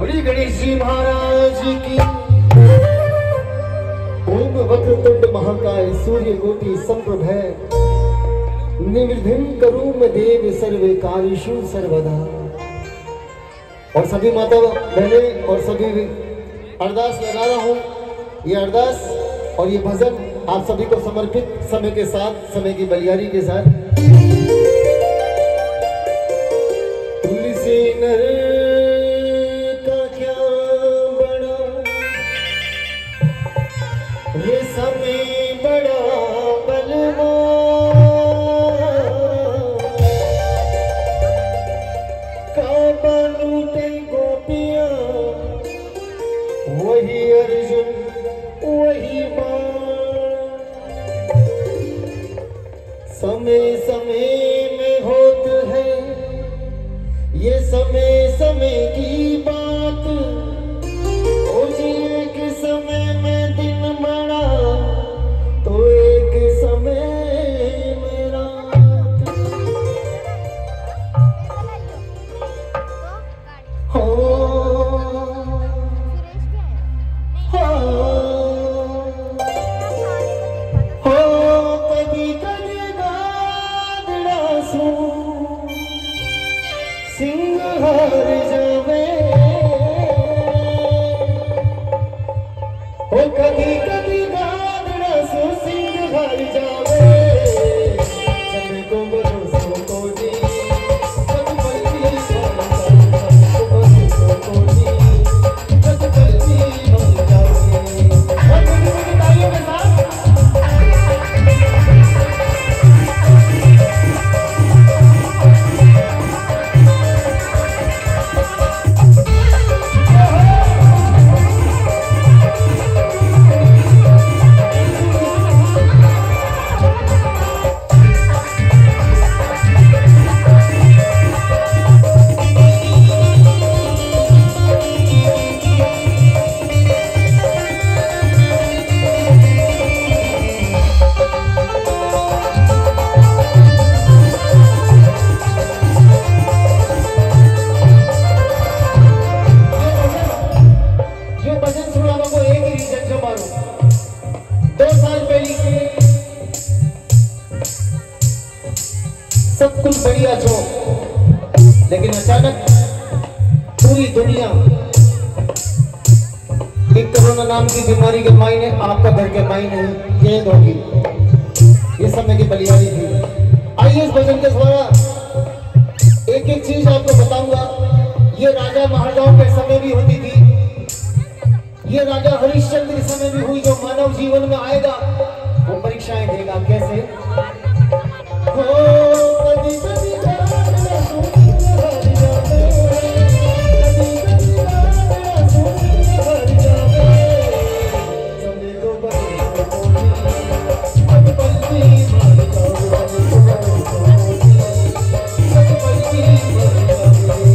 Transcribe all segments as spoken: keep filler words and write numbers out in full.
श्री गणेश जी महाराज की। ओम वक्रतुंड महाकाय सूर्य कोटि समप्रभ, निर्विघ्नं करोमि देव सर्वे कार्येषु सर्वदा। और सभी माता बहने और सभी अरदास लगा रहा हूँ। ये अरदास और ये भजन आप सभी को समर्पित समय के साथ, समय की बलियारी के साथ। तुलसी नर का क्या बड़ा, ये समय बड़ा बलवान, काबा लूटे गोपियां, वही अर्जुन वही बाण। समय समय में होत है ये समय समय की बात। ओ जी एक समय में दिन बड़ा तो एक समय में रात। हो हार जावे, हो कभी कभी गादड़ा सो सिंह हार जावे। समय को भरोसो को जी, सब बल्कि सब भरोसो को जी, सब बल्कि बन जाओगे। और बड़ी बड़ी तालियों के साथ सब कुछ बढ़िया छो, लेकिन अचानक पूरी दुनिया एक कोरोना नाम की बीमारी के मायने आपका घर के मायने चेंज होगी। ये समय की बलियारी थी। आइए इस भजन के द्वारा एक एक चीज आपको बताऊंगा। ये राजा महाराजाओं के समय भी होती थी, ये राजा हरिश्चंद्र के समय भी हुई। जो मानव जीवन में आएगा वो परीक्षाएं देगा। कैसे? हो कभी कभी गादड़ा सो सिंह हार जावे, कभी कभी गादड़ा सो सिंह हार जावे। समय को भरोसो को जी, सब बल्कि बन जाओगे। सब बल्कि बन जाओगे।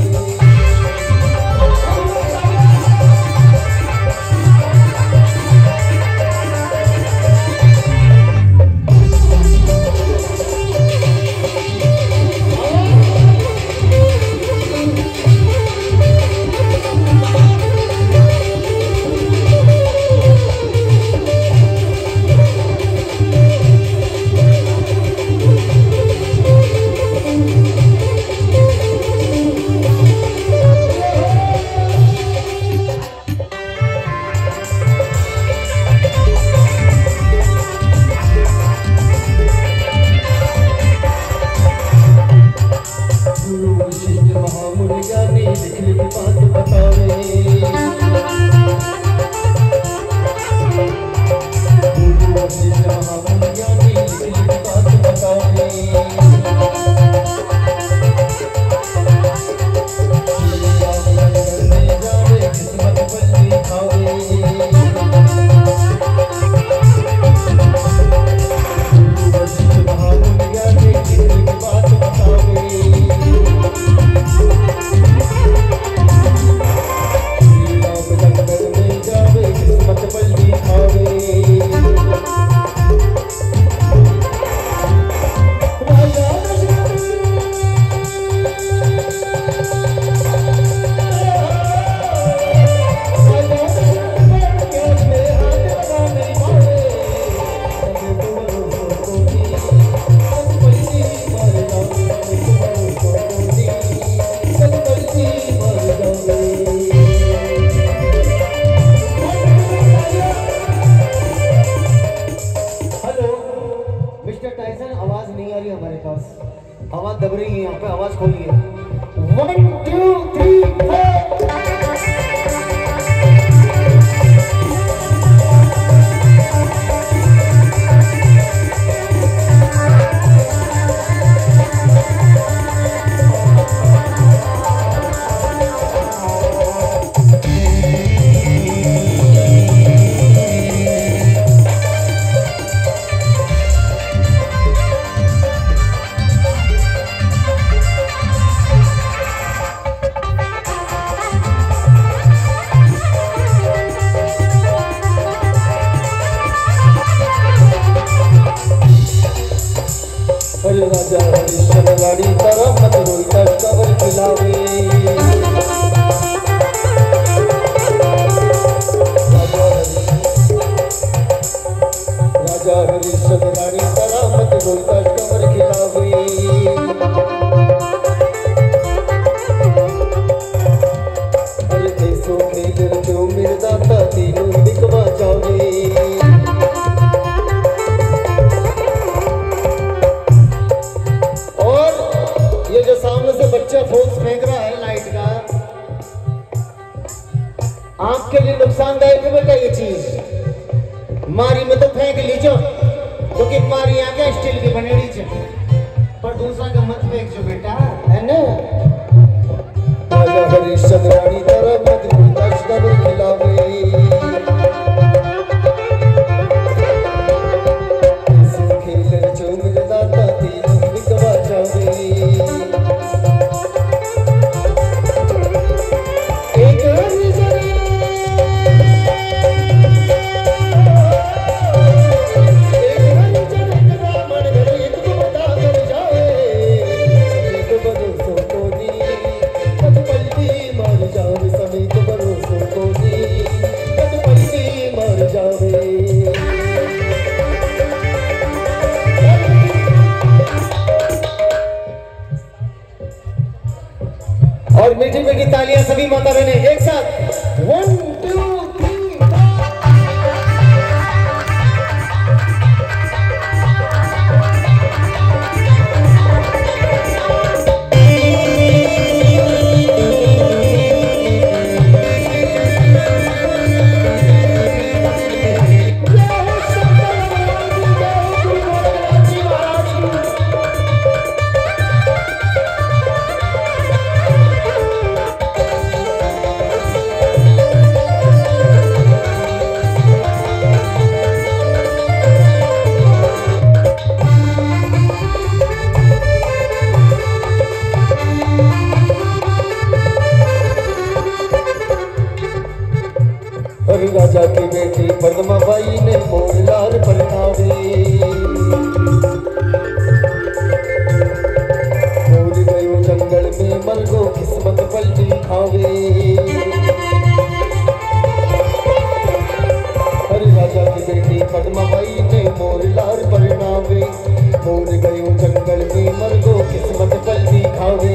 पे आवाज खोलिए। One two three four. Raja Harishchandra गाड़ी तरफ मत रोई कवर खिलावे। राजा हरिश्चंद्र गाड़ी तरफ मत रोई कवर खिलावे। हर देशों में जो मिर्दाता तीनों बिकवा जावे। बच्चा फोर्स फेंक रहा है लाइट का, आंख के लिए नुकसानदायक है बेटा ये चीज। मारी में तो फेंक लीजो क्योंकि तो मारी आगे स्टील की बनेड़ी च, पर दूसरा का मत फेंक जो बेटा, है ना। राजा हरिश्चंद्र रानी तरफ मत कवर खिलावे। खेल जो मिर्दाता तीनों बिकवा जावे। और मीठी पे की तालियां सभी माता बहने एक साथ। वन टू राजा की बेटी पद्मा बाई ने मोर लाल पलटावे। मोर गयो जंगल में मरगो किस्मत पलटी खावे। हर राजा की बेटी पद्मा बाई ने मोर लाल पलटावे। मोर गयो जंगल में मरगो किस्मत पलटी खावे।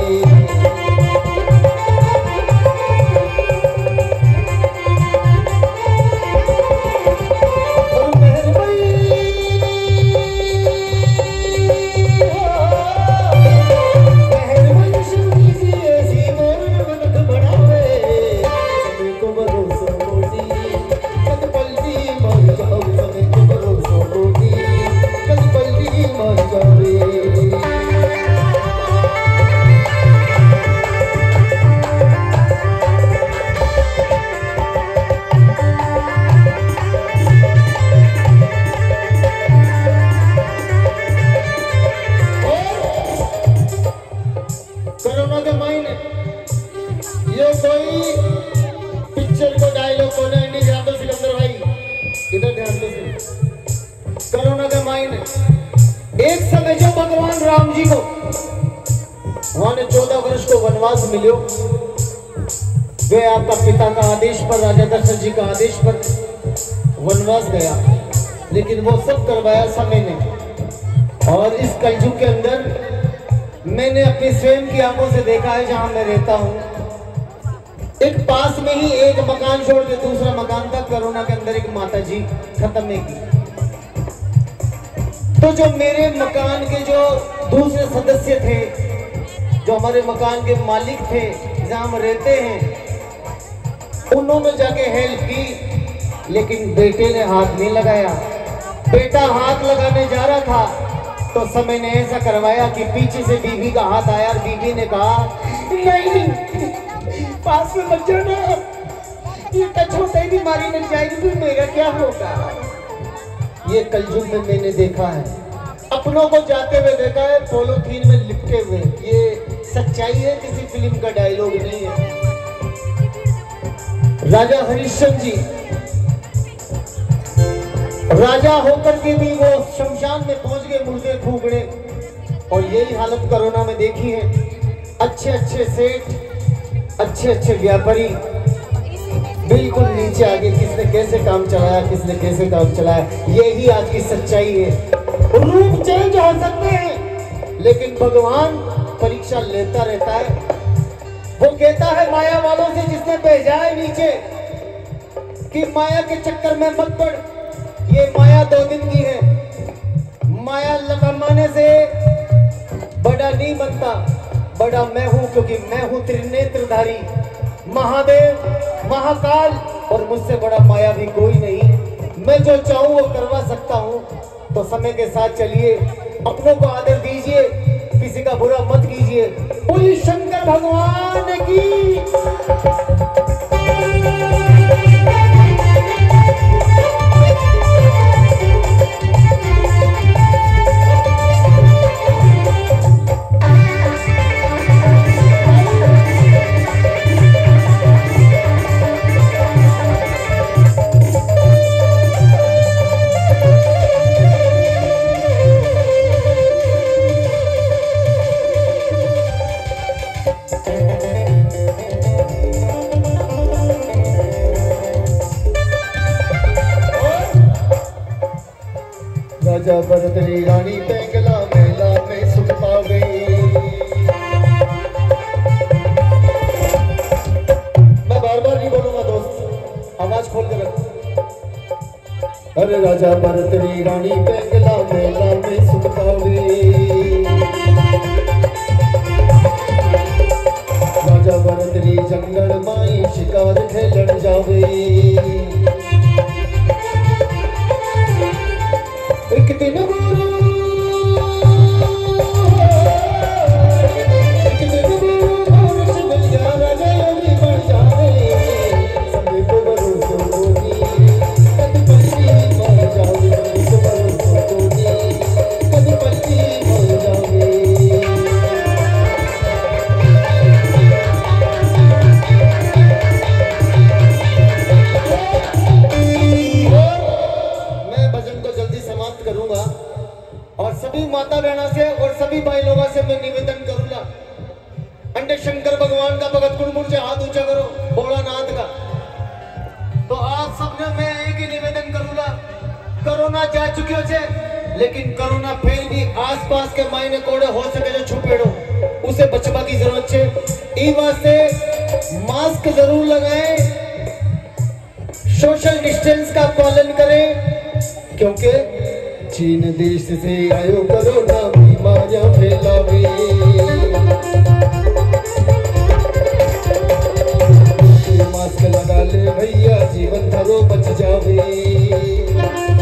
ये कोई पिक्चर को डायलॉग को नहीं ध्यान दो सिकंदर भाई, इधर ध्यान दो। कोरोना का माइन एक समय जो भगवान राम जी को वहां ने चौदह वर्ष को वनवास मिलो, वे आपका पिता का आदेश पर, राजा दशरथ जी का आदेश पर वनवास गया, लेकिन वो सब करवाया समय ने। और इस कलयुग के अंदर मैंने अपनी स्वयं की आंखों से देखा है, जहां मैं रहता हूं एक पास में ही एक मकान छोड़ के दूसरा मकान था, कोरोना के अंदर एक माता जी खत्म नहीं की। तो जो मेरे मकान के जो दूसरे सदस्य थे जो हमारे मकान के मालिक थे, जहाँ हम रहते हैं, उन्होंने जाके हेल्प की, लेकिन बेटे ने हाथ नहीं लगाया। बेटा हाथ लगाने जा रहा था तो समय ने ऐसा करवाया कि पीछे से बीवी का हाथ आया और बीवी ने कहा, नहीं पास में मत जाना, ये तो छोटा ही बीमारी लग जाएगी, फिर मेरा क्या होगा। ये कलयुग में मैंने देखा है, अपनों को जाते हुए देखा है, पॉलीथीन में लिपटे हुए। ये सच्चाई है, किसी फिल्म का डायलॉग नहीं है। राजा हरिश्चंद्र जी राजा होकर के भी वो शमशान में पहुंच गए मुर्दे फूकने, और यही हालत कोरोना में देखी है। अच्छे अच्छे सेठ, अच्छे अच्छे व्यापारी बिल्कुल नीचे आ गए। किसने कैसे काम चलाया, किसने कैसे काम चलाया, यही आज की सच्चाई है। रूप चेंज हो सकते हैं, लेकिन भगवान परीक्षा लेता रहता है। वो कहता है माया वालों से जिसने भेजा है नीचे कि माया के चक्कर में मत पड़, ये माया दो दिन की है। माया कमाने से बड़ा नहीं बनता, बड़ा मैं हूं, क्योंकि मैं हूं त्रिनेत्रधारी महादेव महाकाल, और मुझसे बड़ा माया भी कोई नहीं। मैं जो चाहूं वो करवा सकता हूं। तो समय के साथ चलिए, अपनों को आदर दीजिए, किसी का बुरा मत कीजिए। बोलिए शंकर भगवान की। राजा भरतरी रानी पेंगला मेला में सुख पा गई। मैं बार बार नहीं बोलूंगा दोस्त, आवाज खोल कर रख। अरे राजा भरतरी रानी पेंगला मेला में सुख पा गई। राजा भरतरी जंगल माई शिकार खेलन जावे। एक दिन गुरु एक दिन गुरु और सुन जा राजा भी बढ़ जावे। सबे को भरोसा होगी कद पलटी मर जावे। सबे को भरोसा होगी कद पलटी मर जावे। करूंगा और सभी माता बहना से और सभी भाई लोगों से मैं निवेदन करूंगा, अंडे शंकर भगवान का भगत कुड़मुड़ से हाथ ऊंचा करो, भोलानाथ का। तो आप सबने मैं एक ही निवेदन करूंगा, कोरोना जा चुकी है, लेकिन कोरोना फिर भी आसपास के मायने कोड़े हो सके जो छुपे हो, उसे बचवा की जरूरत है। ई वास्ते मास्क जरूर लगाएं, सोशल डिस्टेंस का पालन करें, क्योंकि चीन देश से आयो कोरोना बीमारियां फैलावे। मास्क लगा ले भैया, जीवन धरो बच जावे।